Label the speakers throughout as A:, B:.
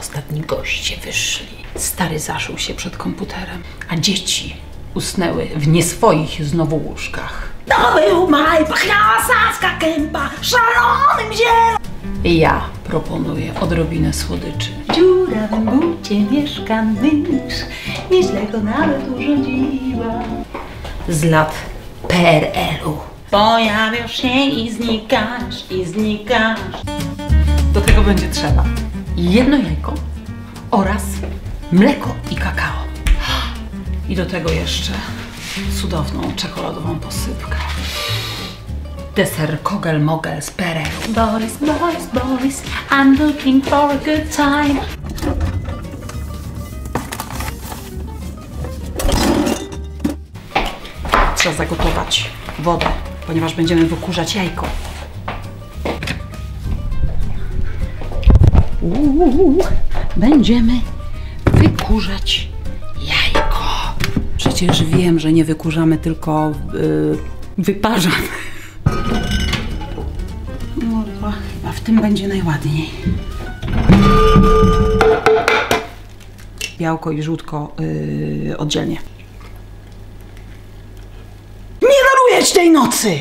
A: ostatni goście wyszli. Stary zaszył się przed komputerem, a dzieci usnęły w nieswoich znowu łóżkach.
B: To był maj, pachniała Saska Kępa szalonym zielem.
A: Ja proponuję odrobinę słodyczy.
B: W dziurawym bucie mieszka mysz, nieźle go nawet urządziła.
A: Z lat PRL-u.
B: Pojawiasz się i znikasz.
A: Do tego będzie trzeba jedno jajko oraz mleko i kakao. I do tego jeszcze cudowną czekoladową posypkę. Deser kogel-mogel z PRL-u.
B: Boris, I'm looking for a good time.
A: Trzeba zagotować wodę, ponieważ będziemy wykurzać jajko. Będziemy wykurzać jajko. Przecież wiem, że nie wykurzamy, tylko wyparzamy. No to chyba w tym będzie najładniej. Białko i żółtko oddzielnie. Nie daruję ci tej nocy!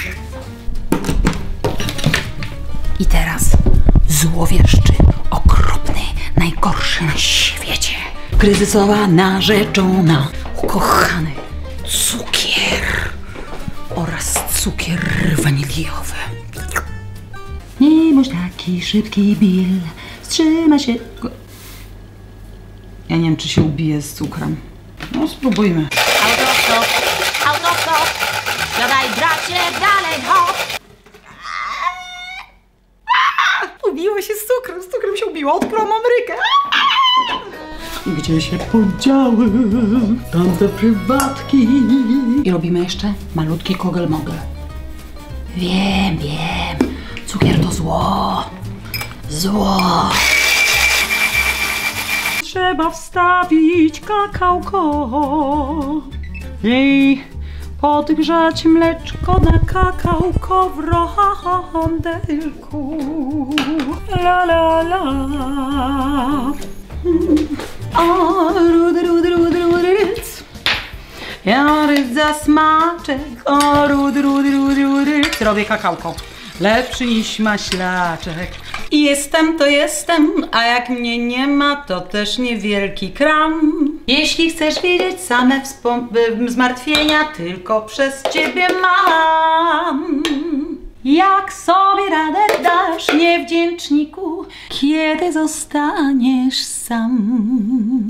A: I teraz złowieszczy, okropny, najgorszy na świecie. Kryzysowa narzeczona, ukochany cukier oraz cukier waniliowy.
B: Nie bądź taki szybki, Bill, wstrzymaj się.
A: Ja nie wiem, czy się ubije z cukrem. No, spróbujmy.
B: Autostop, siadaj bracie, dalej hop.
A: Ubiło się z cukrem się ubiło, odkryłam Amerykę. Gdzie się podziały tamte prywatki? I robimy jeszcze malutki kogel-mogel. Wiem, cukier to zło. Trzeba wstawić kakałko i podgrzać mleczko na kakałko w rondelku. La la la. O, rudy. Ja rydza smaczek. O, rudy. Robię kakałko. Lepszy niż maślaczek. I jestem, a jak mnie nie ma, to też niewielki kram. Jeśli chcesz wiedzieć, same zmartwienia tylko przez ciebie mam. Jak sobie radę dasz, niewdzięczniku, kiedy zostaniesz sam?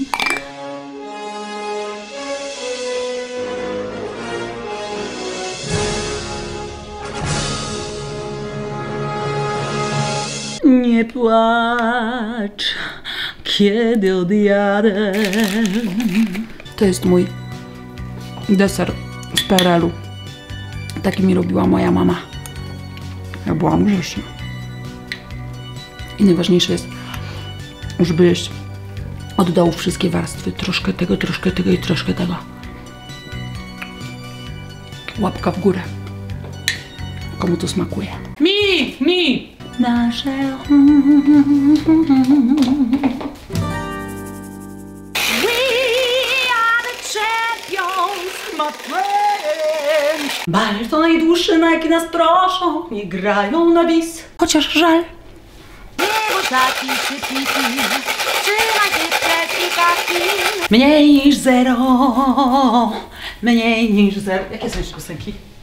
A: Nie płacz, kiedy odjadę. To jest mój deser z PRL-u. Taki mi robiła moja mama. Ja byłam grzeczna. I najważniejsze jest, żeby jeść od dołu wszystkie warstwy. Troszkę tego i troszkę tego. Łapka w górę. Komu to smakuje? Mi! Nasze... We are the champions, my friend. Bal to najdłuższy, na jaki nas proszą. Nie grają na bis, chociaż żal.
B: Nie bądź taki szybki, trzymaj się przez kawki.
A: Mniej niż zero. Jakie są jeszcze piosenki?